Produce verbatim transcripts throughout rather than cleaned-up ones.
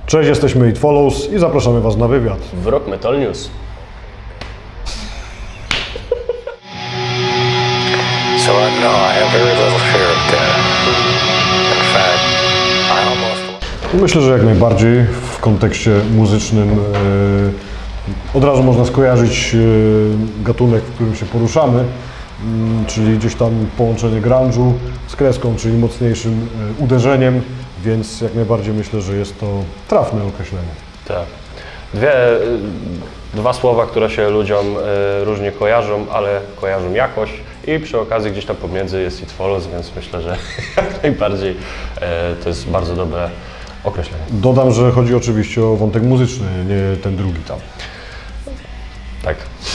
Cześć, jesteśmy It Follows i zapraszamy Was na wywiad w Rock Metal News. So I know I have very little fear of death. In fact, I almost... Myślę, że jak najbardziej w kontekście muzycznym yy, od razu można skojarzyć yy, gatunek, w którym się poruszamy, yy, czyli gdzieś tam połączenie grunge'u z kreską, czyli mocniejszym yy, uderzeniem, więc jak najbardziej myślę, że jest to trafne określenie. Tak. Dwie, dwa słowa, które się ludziom y, różnie kojarzą, ale kojarzą jakoś i przy okazji gdzieś tam pomiędzy jest It Follows, więc myślę, że jak najbardziej y, to jest bardzo dobre określenie. Dodam, że chodzi oczywiście o wątek muzyczny, nie ten drugi tam. Tak.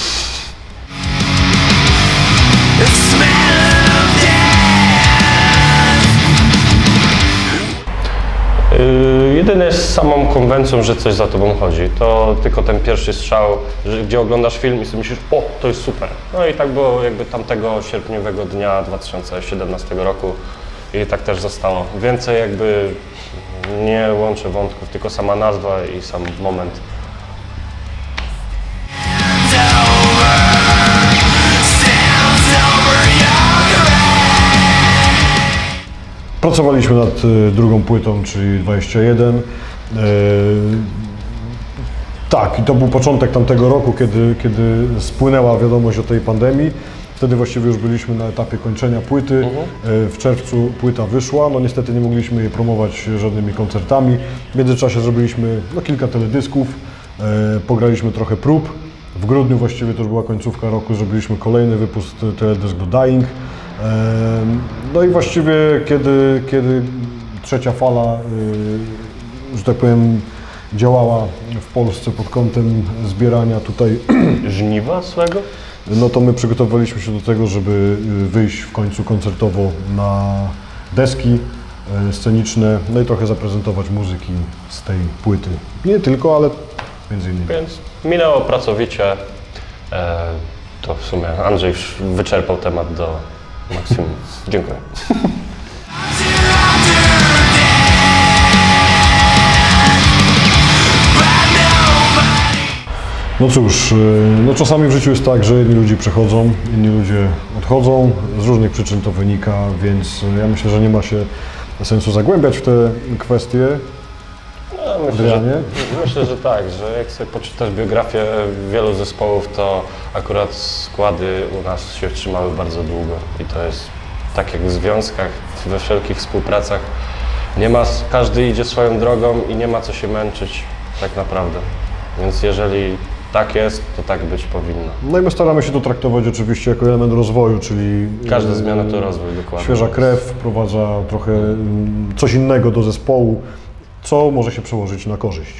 Yy, jedyne z samą konwencją, że coś za tobą chodzi, to tylko ten pierwszy strzał, że, gdzie oglądasz film i sobie myślisz, o, to jest super. No i tak było jakby tamtego sierpniowego dnia dwa tysiące siedemnastego roku i tak też zostało. Więcej jakby nie łączę wątków, tylko sama nazwa i sam moment. Pracowaliśmy nad y, drugą płytą, czyli dwadzieścia jeden. Y, tak, i to był początek tamtego roku, kiedy, kiedy spłynęła wiadomość o tej pandemii. Wtedy właściwie już byliśmy na etapie kończenia płyty. Mhm. Y, w czerwcu płyta wyszła. No niestety nie mogliśmy jej promować żadnymi koncertami. W międzyczasie zrobiliśmy no, kilka teledysków, y, pograliśmy trochę prób. W grudniu właściwie to już była końcówka roku, zrobiliśmy kolejny wypust teledysk do Dying. No i właściwie kiedy, kiedy trzecia fala, że tak powiem, działała w Polsce pod kątem zbierania tutaj żniwa swego, no to my przygotowaliśmy się do tego, żeby wyjść w końcu koncertowo na deski sceniczne, no i trochę zaprezentować muzyki z tej płyty. Nie tylko, ale między innymi. Więc minęło pracowicie. To w sumie Andrzej już wyczerpał temat do maksimum. Dziękuję. No cóż, no czasami w życiu jest tak, że jedni ludzie przychodzą, inni ludzie odchodzą. Z różnych przyczyn to wynika, więc ja myślę, że nie ma się sensu zagłębiać w te kwestie. No, myślę, że, myślę, że tak, że jak sobie poczytasz biografię wielu zespołów, to akurat składy u nas się trzymały bardzo długo i to jest tak jak w związkach, we wszelkich współpracach. Nie ma, każdy idzie swoją drogą i nie ma co się męczyć tak naprawdę, więc jeżeli tak jest, to tak być powinno. No i my staramy się to traktować oczywiście jako element rozwoju, czyli każda zmiana to rozwój, dokładnie. Świeża krew wprowadza trochę coś innego do zespołu, co może się przełożyć na korzyść.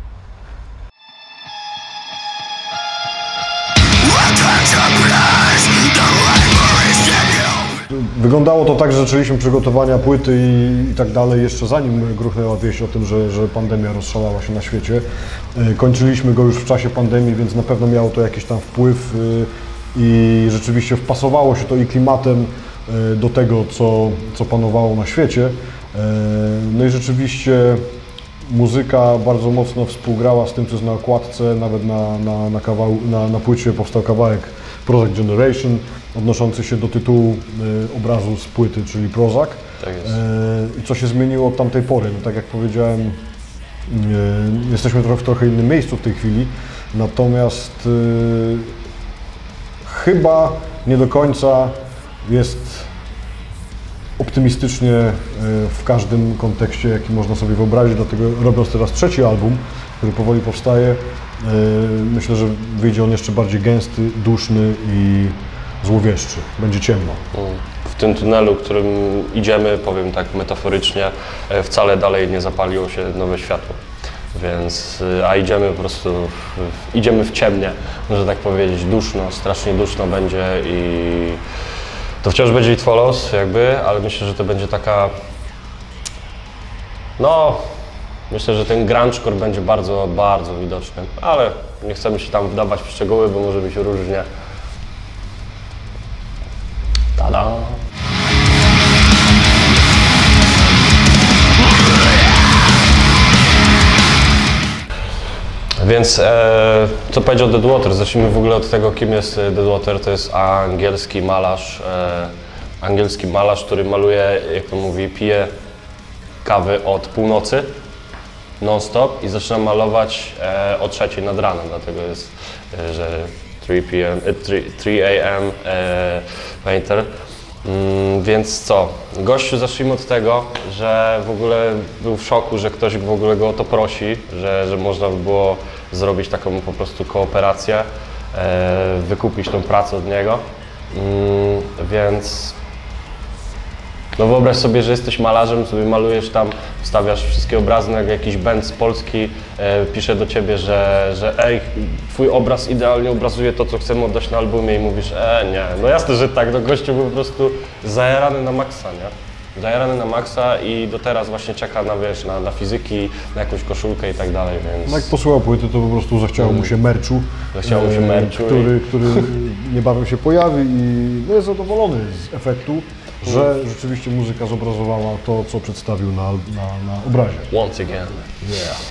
Wyglądało to tak, że zaczęliśmy przygotowania płyty i, i tak dalej jeszcze zanim gruchnęła wieść o tym, że, że pandemia rozszalała się na świecie. Kończyliśmy go już w czasie pandemii, więc na pewno miało to jakiś tam wpływ i rzeczywiście wpasowało się to i klimatem do tego, co, co panowało na świecie. No i rzeczywiście muzyka bardzo mocno współgrała z tym, co jest na okładce, nawet na, na, na, kawał, na, na płycie powstał kawałek Prozac Generation, odnoszący się do tytułu y, obrazu z płyty, czyli Prozac. Tak jest. Y, I co się zmieniło od tamtej pory? No, tak jak powiedziałem, y, jesteśmy trochę w trochę innym miejscu w tej chwili, natomiast y, chyba nie do końca jest optymistycznie w każdym kontekście, jaki można sobie wyobrazić, dlatego robiąc teraz trzeci album, który powoli powstaje, myślę, że wyjdzie on jeszcze bardziej gęsty, duszny i złowieszczy. Będzie ciemno. W tym tunelu, którym idziemy, powiem tak metaforycznie, wcale dalej nie zapaliło się nowe światło. Więc, a idziemy po prostu, w, idziemy w ciemnie, można tak powiedzieć, duszno, strasznie duszno będzie i to wciąż będzie It Follows jakby, ale myślę, że to będzie taka, no, myślę, że ten grunge'core będzie bardzo, bardzo widoczny, ale nie chcemy się tam wdawać w szczegóły, bo może być różnie. Tada! Więc e, co powiedział Deadwater? Zacznijmy w ogóle od tego, kim jest Deadwater. To jest angielski malarz, e, angielski malarz, który maluje, jak to mówi, pije kawy od północy non-stop i zaczyna malować e, o trzeciej nad ranem, dlatego jest, e, że three p m, three a m e, painter. Mm, więc co? Gościu, zacznijmy od tego, że w ogóle był w szoku, że ktoś w ogóle go o to prosi, że, że można by było zrobić taką po prostu kooperację, e, wykupić tą pracę od niego. Mm, więc no wyobraź sobie, że jesteś malarzem, sobie malujesz tam, wstawiasz wszystkie obrazy, jak jakiś band z Polski e, pisze do ciebie, że, że ej, twój obraz idealnie obrazuje to, co chcemy oddać na albumie i mówisz, e nie, no jasne, że tak, no gościu był po prostu zajarany na maksa, nie? Zajarany na maksa i do teraz właśnie czeka na, wiesz, na, na fizyki, na jakąś koszulkę i tak dalej, więc... No jak posłuchał płyty, to po prostu zachciało mu się merczu, Zachciało mu się merczu który, i... który niebawem się pojawi i no jest zadowolony z efektu, że rzeczywiście muzyka zobrazowała to, co przedstawił na, na, na obrazie. Once again. Yeah.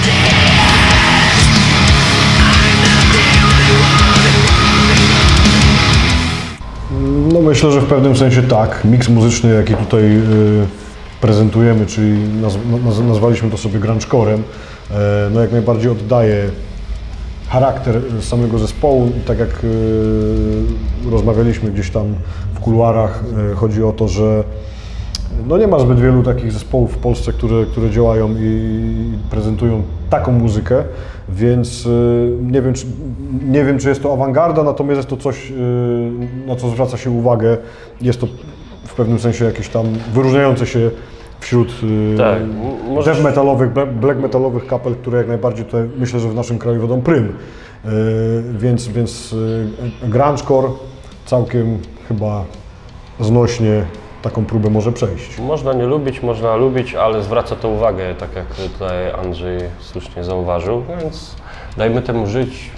No myślę, że w pewnym sensie tak. Miks muzyczny, jaki tutaj y, prezentujemy, czyli naz, naz, nazwaliśmy to sobie grunge'corem, y, no jak najbardziej oddaje charakter samego zespołu i tak jak y, rozmawialiśmy gdzieś tam w kuluarach, y, chodzi o to, że no nie ma zbyt wielu takich zespołów w Polsce, które, które działają i prezentują taką muzykę, więc y, nie wiem, czy, nie wiem, czy jest to awangarda, natomiast jest to coś, y, na co zwraca się uwagę. Jest to w pewnym sensie jakieś tam wyróżniające się wśród tak, y, death metalowych, black metalowych kapel, które jak najbardziej tutaj myślę, że w naszym kraju wodą prym. Y, więc więc y, grungecore całkiem chyba znośnie taką próbę może przejść. Można nie lubić, można lubić, ale zwraca to uwagę, tak jak tutaj Andrzej słusznie zauważył, więc dajmy temu żyć.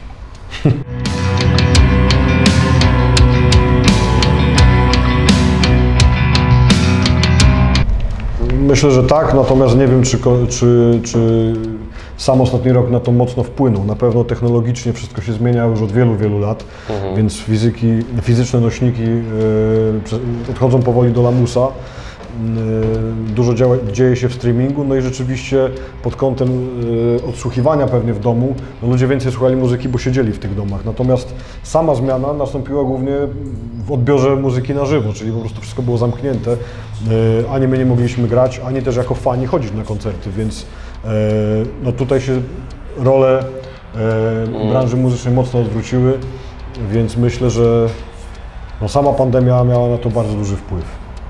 Myślę, że tak, natomiast nie wiem, czy, czy, czy sam ostatni rok na to mocno wpłynął. Na pewno technologicznie wszystko się zmienia już od wielu, wielu lat, mhm. więc fizyki, fizyczne nośniki yy, odchodzą powoli do lamusa. Yy, dużo działa, dzieje się w streamingu, no i rzeczywiście pod kątem yy, odsłuchiwania pewnie w domu, no ludzie więcej słuchali muzyki, bo siedzieli w tych domach. Natomiast sama zmiana nastąpiła głównie w odbiorze muzyki na żywo, czyli po prostu wszystko było zamknięte. Yy, ani my nie mogliśmy grać, ani też jako fani chodzić na koncerty, więc no tutaj się role e, branży muzycznej mocno odwróciły, więc myślę, że no sama pandemia miała na to bardzo duży wpływ.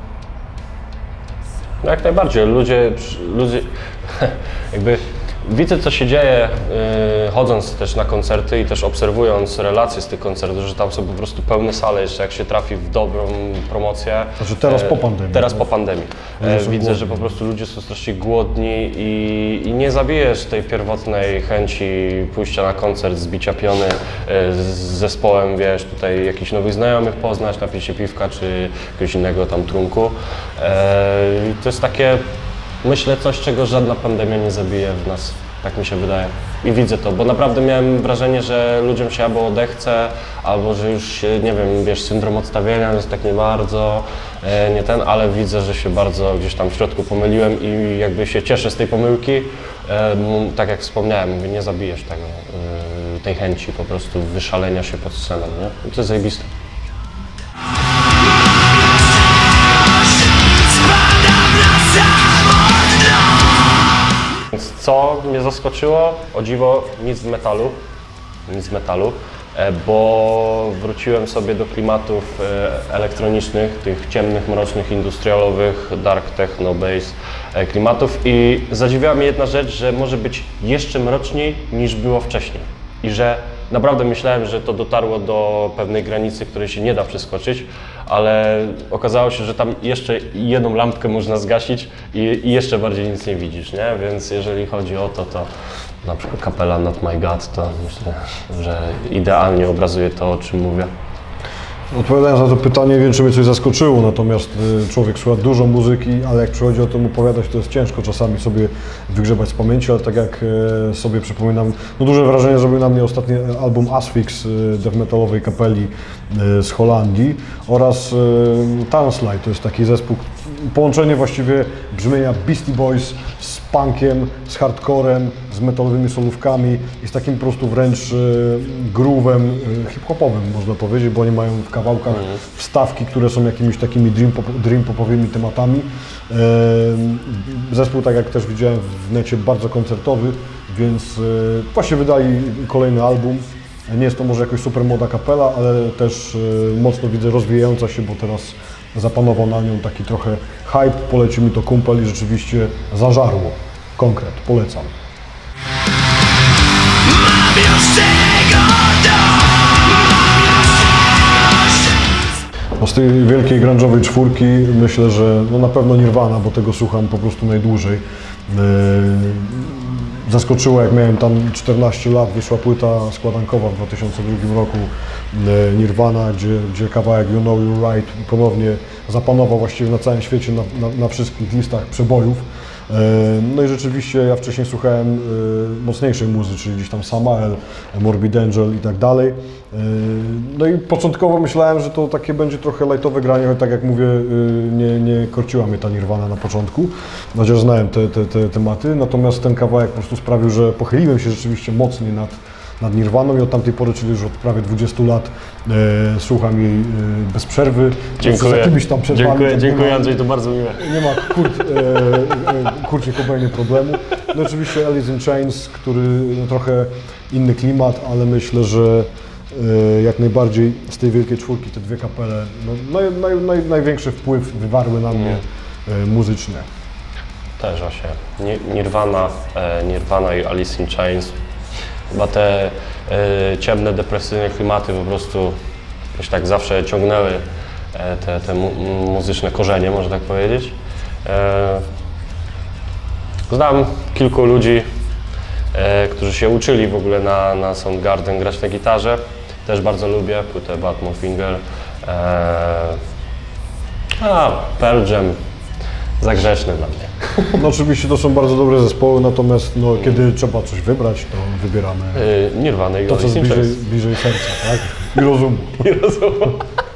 No jak najbardziej. Ludzie, ludzie jakby widzę, co się dzieje, yy, chodząc też na koncerty i też obserwując relacje z tych koncertów, że tam są po prostu pełne sale, jeszcze jak się trafi w dobrą promocję. Znaczy teraz po pandemii. Teraz po pandemii. E, widzę, głodni. Że po prostu ludzie są strasznie głodni i, i nie zabijesz tej pierwotnej chęci pójścia na koncert, zbicia piony e, z zespołem, wiesz, tutaj jakichś nowych znajomych poznać, napić się piwka czy jakiegoś innego tam trunku. E, to jest takie, myślę, coś, czego żadna pandemia nie zabije w nas, tak mi się wydaje. I widzę to, bo naprawdę miałem wrażenie, że ludziom się albo odechce, albo że już się, nie wiem, wiesz, syndrom odstawienia jest tak nie bardzo, e, nie ten, ale widzę, że się bardzo gdzieś tam w środku pomyliłem i jakby się cieszę z tej pomyłki. E, tak jak wspomniałem, mówię, nie zabijesz tego, e, tej chęci po prostu wyszalenia się pod sceną, nie? I to jest zajebiste. Więc co mnie zaskoczyło? O dziwo, nic w metalu, nic w metalu, bo wróciłem sobie do klimatów elektronicznych, tych ciemnych, mrocznych, industrialowych, dark techno, bass klimatów i zadziwiła mnie jedna rzecz, że może być jeszcze mroczniej niż było wcześniej i że naprawdę myślałem, że to dotarło do pewnej granicy, której się nie da przeskoczyć, ale okazało się, że tam jeszcze jedną lampkę można zgasić i, i jeszcze bardziej nic nie widzisz, nie? Więc jeżeli chodzi o to, to na przykład kapela Not My God, to myślę, że idealnie obrazuje to, o czym mówię. Odpowiadając na to pytanie, nie wiem, czy mnie coś zaskoczyło, natomiast y, człowiek słucha dużo muzyki, ale jak przychodzi o tym opowiadać, to jest ciężko czasami sobie wygrzebać z pamięci, ale tak jak y, sobie przypominam, no duże wrażenie zrobił na mnie ostatni album Asphyx y, death metalowej kapeli y, z Holandii oraz y, Tanslide, to jest taki zespół, połączenie właściwie brzmienia Beastie Boys z punkiem, z hardcorem, z metalowymi solówkami i z takim po prostu wręcz y, groove'em y, hip-hopowym, można powiedzieć, bo oni mają w kawałkach wstawki, które są jakimiś takimi dream, pop, dream popowymi tematami. Y, zespół, tak jak też widziałem w necie, bardzo koncertowy, więc y, właśnie wydali kolejny album. Nie jest to może jakoś super młoda kapela, ale też y, mocno widzę rozwijająca się, bo teraz zapanował na nią taki trochę hype, polecił mi to kumpel i rzeczywiście zażarło. Konkret, polecam. No z tej wielkiej grunge'owej czwórki myślę, że no na pewno Nirvana, bo tego słucham po prostu najdłużej. Yy, zaskoczyło, jak miałem tam czternaście lat, wyszła płyta składankowa w dwa tysiące drugim roku yy, Nirvana, gdzie, gdzie kawałek You Know You're Right ponownie zapanował właściwie na całym świecie, na, na, na wszystkich listach przebojów. No i rzeczywiście ja wcześniej słuchałem y, mocniejszej muzy, czyli gdzieś tam Samael, Morbid Angel i tak dalej. Y, no i początkowo myślałem, że to takie będzie trochę lightowe granie, choć tak jak mówię, y, nie, nie korciła mnie ta Nirvana na początku, chociaż znałem te, te, te tematy, natomiast ten kawałek po prostu sprawił, że pochyliłem się rzeczywiście mocniej nad nad Nirvaną i od tamtej pory, czyli już od prawie dwudziestu lat e, słucham jej e, bez przerwy. Dziękuję. Z jakimiś tam przerwami. Dziękuję, tak dziękuję nie ma, Andrzej, to bardzo miłe. Nie ma Kurt, e, e, Kurcie Cobainie problemu. No oczywiście Alice in Chains, który no, trochę inny klimat, ale myślę, że e, jak najbardziej z tej wielkiej czwórki te dwie kapele no, naj, naj, naj, największy wpływ wywarły na mnie e, muzycznie. Też właśnie. Ni- Nirvana, e, Nirvana i Alice in Chains. Chyba te e, ciemne, depresyjne klimaty po prostu jakoś tak zawsze ciągnęły e, te, te mu, muzyczne korzenie, można tak powiedzieć. E, znam kilku ludzi, e, którzy się uczyli w ogóle na, na Soundgarden grać na gitarze. Też bardzo lubię płytę Batman Finger. E, a, Pearl Jam. Za grzeczny dla mnie. No oczywiście to są bardzo dobre zespoły, natomiast no, kiedy trzeba coś wybrać, to wybieramy Yy, Nirvana i to, co jest bliżej, bliżej serca, tak? I rozumu. I rozumu.